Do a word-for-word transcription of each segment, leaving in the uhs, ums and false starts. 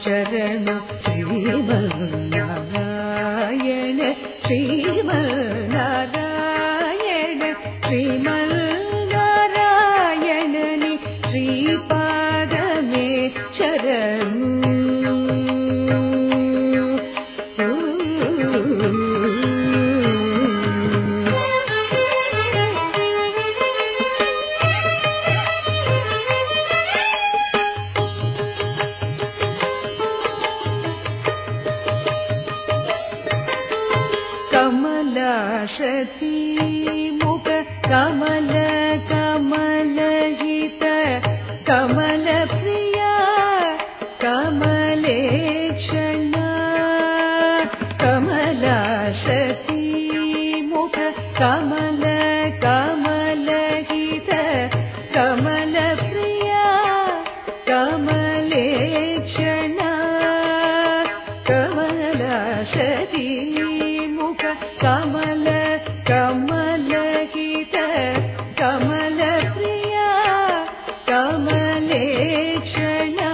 शरणु श्रीमन्नारायण श्रीमन्नारायण श्रीमन्नारायण नि श्रीपादमे शरणु कमलाशती मुख कमल कमलहित कमल प्रिया कमलेक्षणा कमलाशती मुख कमल कमलहित कमल प्रिया कमलेक्षणा कमलाशती कमल कमलहित कमल प्रिया कमलेक्षणा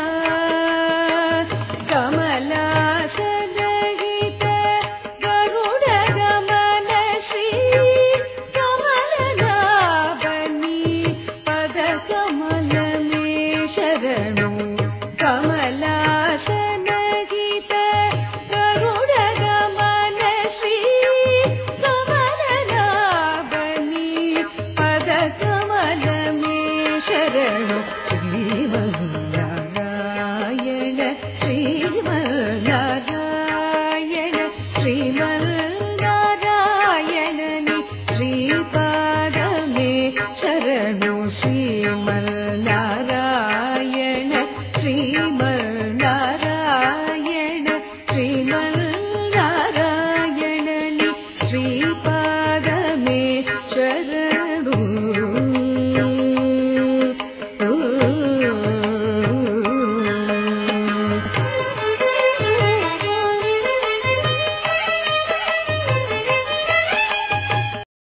कमलासनहित गरुड गमन श्री कमलनाभनी पद कमल में शरणु कमलासनहित गरुड गमन श्री शरणु श्रीमन्नारायण श्रीमन्नारायण श्रीमन्नारायण नि श्रीपादमे शरणु श्रीमन्नारायण श्रीमन्नारायण